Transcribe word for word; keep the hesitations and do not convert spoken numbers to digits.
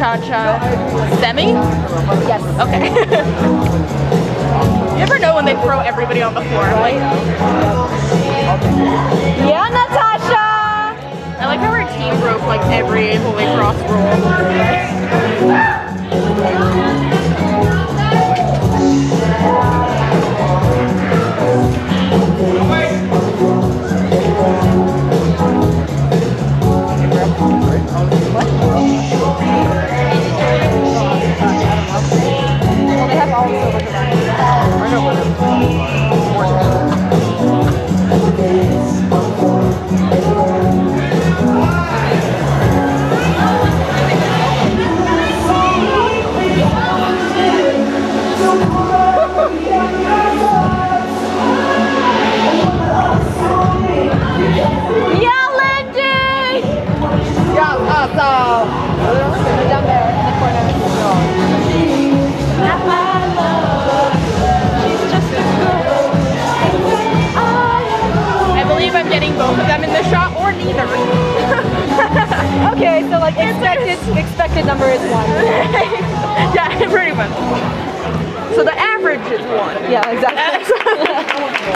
Cha-Cha Semi? Yes. Okay. You never know when they throw everybody on the floor. Like, Yeah, Natasha! I like how our team broke like every Holy Cross rule. Well, they have all the silver designs. I know, but Yeah, Lindy! Yeah, awesome! Down there in the corner. I believe I'm getting both of them in the shot, or neither. Okay, so like expected expected number is one. Yeah, pretty much. So the average is one. Yeah, exactly.